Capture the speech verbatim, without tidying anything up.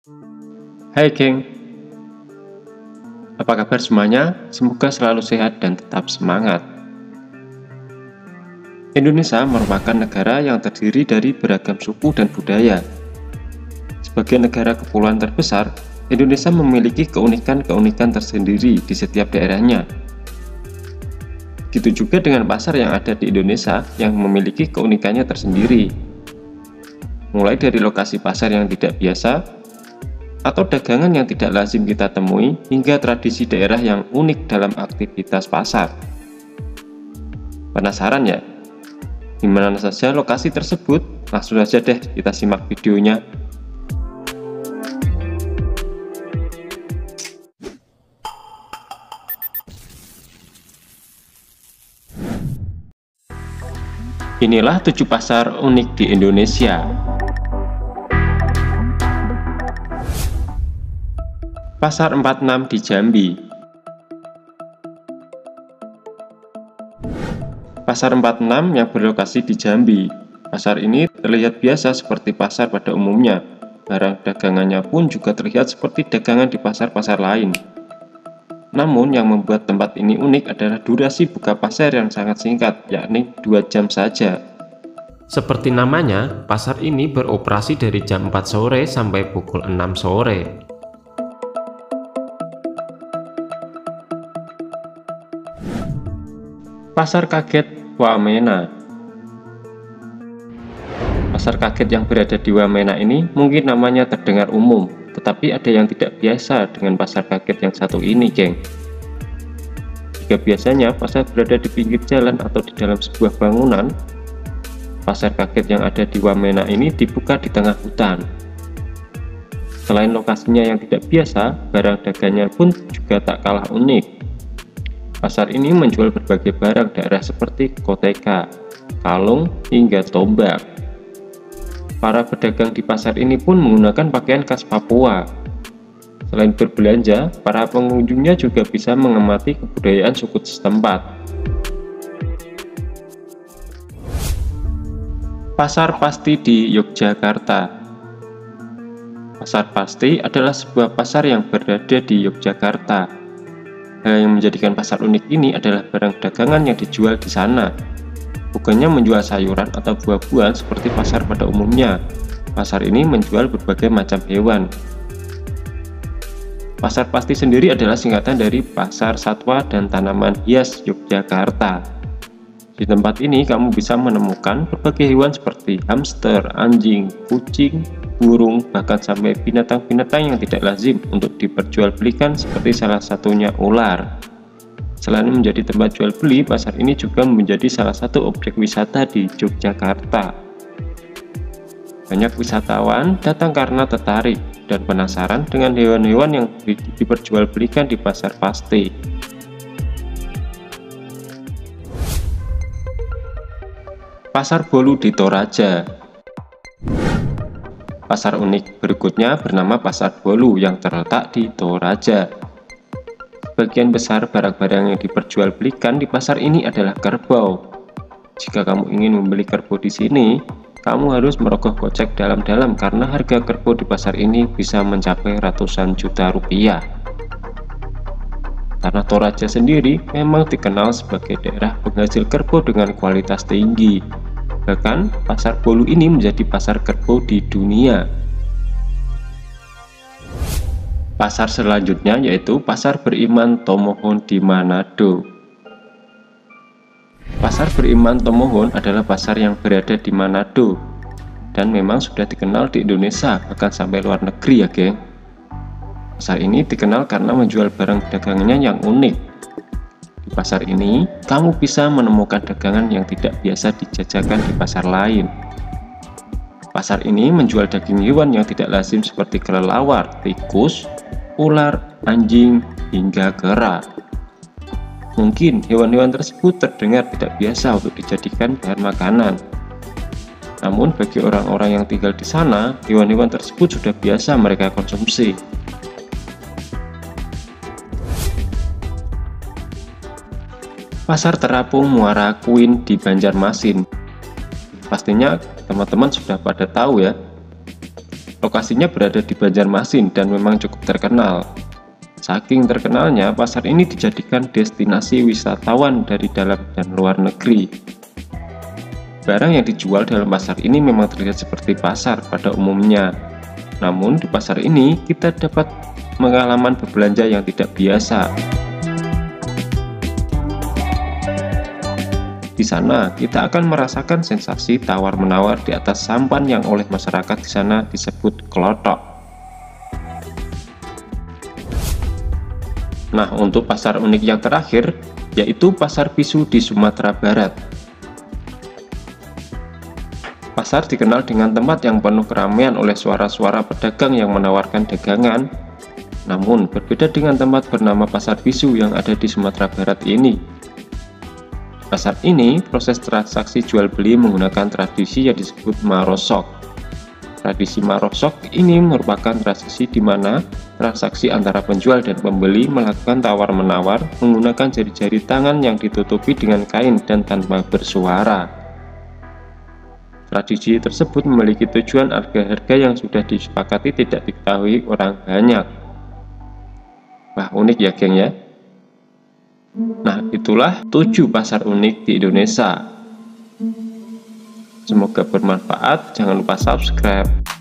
Hai geng, apa kabar semuanya? Semoga selalu sehat dan tetap semangat. Indonesia merupakan negara yang terdiri dari beragam suku dan budaya. Sebagai negara kepulauan terbesar, Indonesia memiliki keunikan-keunikan tersendiri di setiap daerahnya. Begitu juga dengan pasar yang ada di Indonesia yang memiliki keunikannya tersendiri. Mulai dari lokasi pasar yang tidak biasa, atau dagangan yang tidak lazim kita temui, hingga tradisi daerah yang unik dalam aktivitas pasar. Penasaran ya? Di mana saja lokasi tersebut? Langsung saja deh kita simak videonya. Inilah tujuh pasar unik di Indonesia. Pasar empat puluh enam di Jambi. Pasar empat puluh enam yang berlokasi di Jambi. Pasar ini terlihat biasa seperti pasar pada umumnya. Barang dagangannya pun juga terlihat seperti dagangan di pasar-pasar lain. Namun yang membuat tempat ini unik adalah durasi buka pasar yang sangat singkat, yakni dua jam saja. Seperti namanya, pasar ini beroperasi dari jam empat sore sampai pukul enam sore. Pasar Kaget Wamena. Pasar kaget yang berada di Wamena ini mungkin namanya terdengar umum, tetapi ada yang tidak biasa dengan pasar kaget yang satu ini, geng. Jika biasanya pasar berada di pinggir jalan atau di dalam sebuah bangunan, pasar kaget yang ada di Wamena ini dibuka di tengah hutan. Selain lokasinya yang tidak biasa, barang dagangnya pun juga tak kalah unik. Pasar ini menjual berbagai barang daerah seperti koteka, kalung, hingga tombak. Para pedagang di pasar ini pun menggunakan pakaian khas Papua. Selain berbelanja, para pengunjungnya juga bisa mengamati kebudayaan suku setempat. Pasar Pasti di Yogyakarta. Pasar Pasti adalah sebuah pasar yang berada di Yogyakarta. Hal yang menjadikan pasar unik ini adalah barang dagangan yang dijual di sana. Bukannya menjual sayuran atau buah-buahan seperti pasar pada umumnya. Pasar ini menjual berbagai macam hewan. Pasar Pasti sendiri adalah singkatan dari Pasar Satwa dan Tanaman Hias Yogyakarta. Di tempat ini kamu bisa menemukan berbagai hewan seperti hamster, anjing, kucing, burung, bahkan sampai binatang-binatang yang tidak lazim untuk diperjualbelikan seperti salah satunya ular. Selain menjadi tempat jual beli, pasar ini juga menjadi salah satu objek wisata di Yogyakarta. Banyak wisatawan datang karena tertarik dan penasaran dengan hewan-hewan yang diperjualbelikan di Pasar Pasti. Pasar Bolu di Toraja. Pasar unik berikutnya bernama Pasar Bolu yang terletak di Toraja. Sebagian besar barang-barang yang diperjualbelikan di pasar ini adalah kerbau. Jika kamu ingin membeli kerbau di sini, kamu harus merogoh kocek dalam-dalam karena harga kerbau di pasar ini bisa mencapai ratusan juta rupiah. Tanah Toraja sendiri memang dikenal sebagai daerah penghasil kerbau dengan kualitas tinggi. Bahkan pasar Bolu ini menjadi pasar kerbau di dunia. Pasar selanjutnya yaitu Pasar Beriman Tomohon di Manado. Pasar Beriman Tomohon adalah pasar yang berada di Manado dan memang sudah dikenal di Indonesia bahkan sampai luar negeri ya geng. Pasar ini dikenal karena menjual barang dagangannya yang unik. Di pasar ini, kamu bisa menemukan dagangan yang tidak biasa dijajakan di pasar lain. Pasar ini menjual daging hewan yang tidak lazim seperti kelelawar, tikus, ular, anjing, hingga kera. Mungkin hewan-hewan tersebut terdengar tidak biasa untuk dijadikan bahan makanan. Namun bagi orang-orang yang tinggal di sana, hewan-hewan tersebut sudah biasa mereka konsumsi. Pasar Terapung Muara Kuin di Banjarmasin. Pastinya teman-teman sudah pada tahu ya. Lokasinya berada di Banjarmasin dan memang cukup terkenal. Saking terkenalnya, pasar ini dijadikan destinasi wisatawan dari dalam dan luar negeri. Barang yang dijual dalam pasar ini memang terlihat seperti pasar pada umumnya. Namun di pasar ini kita dapat pengalaman berbelanja yang tidak biasa. Di sana kita akan merasakan sensasi tawar-menawar di atas sampan yang oleh masyarakat di sana disebut klothok. Nah, untuk pasar unik yang terakhir, yaitu Pasar Pisu di Sumatera Barat. Pasar dikenal dengan tempat yang penuh keramaian oleh suara-suara pedagang yang menawarkan dagangan. Namun, berbeda dengan tempat bernama Pasar Pisu yang ada di Sumatera Barat ini. Pasar ini, proses transaksi jual-beli menggunakan tradisi yang disebut marosok. Tradisi marosok ini merupakan tradisi di mana transaksi antara penjual dan pembeli melakukan tawar-menawar menggunakan jari-jari tangan yang ditutupi dengan kain dan tanpa bersuara. Tradisi tersebut memiliki tujuan harga-harga yang sudah disepakati tidak diketahui orang banyak. Wah, unik ya geng ya. Nah, itulah tujuh pasar unik di Indonesia. Semoga bermanfaat, jangan lupa subscribe.